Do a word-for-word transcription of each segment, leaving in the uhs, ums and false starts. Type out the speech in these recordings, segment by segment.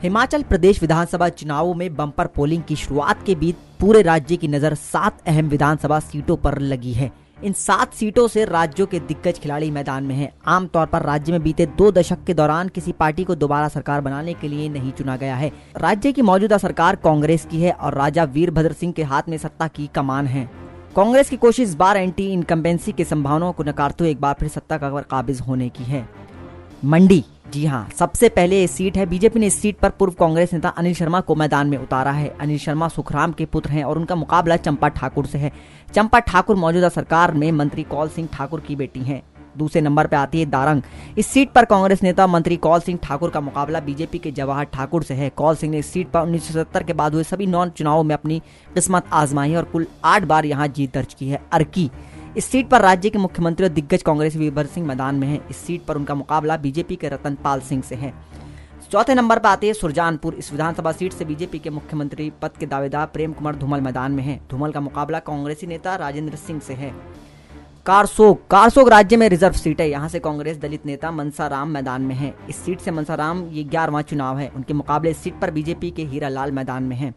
हिमाचल प्रदेश विधानसभा चुनावों में bumper polling की शुरुआत के बीच पूरे राज्य की नजर सात अहम विधानसभा सीटों पर लगी है। इन सात सीटों से राज्यों के दिग्गज खिलाड़ी मैदान में हैं। आमतौर पर राज्य में बीते दो दशक के दौरान किसी पार्टी को दोबारा सरकार बनाने के लिए नहीं चुना गया है। राज्य की मौजूदा सरकार कांग्रेस की है और राजा वीरभद्र सिंह के हाथ में सत्ता की कमान है। कांग्रेस की कोशिश इस बार एंटी इनकम्बेंसी की संभावनाओं को नकारते हुए एक बार फिर सत्ता का काबिज होने की है। मंडी, जी हाँ, सबसे पहले ये सीट है। बीजेपी ने इस सीट पर पूर्व कांग्रेस नेता अनिल शर्मा को मैदान में उतारा है। अनिल शर्मा सुखराम के पुत्र हैं और उनका मुकाबला चंपा ठाकुर से है। चंपा ठाकुर मौजूदा सरकार में मंत्री कौल सिंह ठाकुर की बेटी हैं। दूसरे नंबर पर आती है दारंग। इस सीट पर कांग्रेस नेता मंत्री कौल सिंह ठाकुर का मुकाबला बीजेपी के जवाहर ठाकुर से है। कौल सिंह ने इस सीट पर उन्नीस सौ सत्तर के बाद हुए सभी नौ चुनावों में अपनी किस्मत आजमाई और कुल आठ बार यहाँ जीत दर्ज की है। अर्की, इस सीट पर राज्य के मुख्यमंत्री और दिग्गज कांग्रेसी वीरभद्र सिंह मैदान में हैं। इस सीट पर उनका मुकाबला बीजेपी के रतनपाल सिंह से है। चौथे नंबर पर आती है सुरजानपुर। इस विधानसभा सीट से बीजेपी के मुख्यमंत्री पद के दावेदार प्रेम कुमार धूमल मैदान में हैं। धूमल का मुकाबला कांग्रेसी नेता राजेंद्र सिंह से है। कारसोग, कारसोग राज्य में रिजर्व सीट है। यहाँ से कांग्रेस दलित नेता मनसा राम मैदान में है। इस सीट से मनसा राम ये ग्यारहवां चुनाव है। उनके मुकाबले इस सीट पर बीजेपी के हीरा लाल मैदान में है।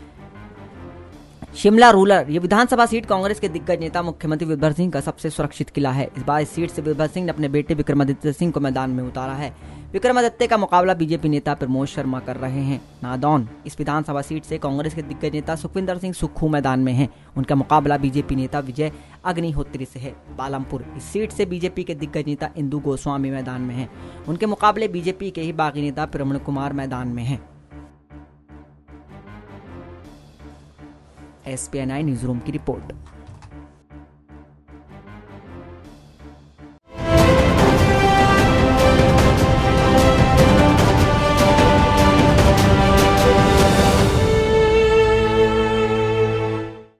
शिमला रूरल, ये विधानसभा सीट कांग्रेस के दिग्गज नेता मुख्यमंत्री वीरभद्र सिंह का सबसे सुरक्षित किला है। इस बार इस सीट से वीरभद्र सिंह ने अपने बेटे विक्रमादित्य सिंह को मैदान में उतारा है। विक्रमादित्य का मुकाबला बीजेपी नेता प्रमोद शर्मा कर रहे हैं। नादौन, इस विधानसभा सीट से कांग्रेस के दिग्गज नेता सुखविंदर सिंह सुक्खू मैदान में हैं। उनका मुकाबला बीजेपी नेता विजय अग्निहोत्री से है। पालमपुर, इस सीट से बीजेपी के दिग्गज नेता इंदु गोस्वामी मैदान में हैं। उनके मुकाबले बीजेपी के ही बागी नेता प्रमण कुमार मैदान में हैं। S P N I news room की रिपोर्ट।